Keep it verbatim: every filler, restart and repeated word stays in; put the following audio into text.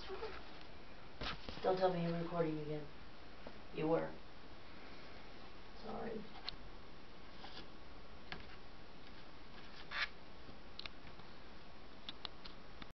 Don't tell me you're recording again. You were.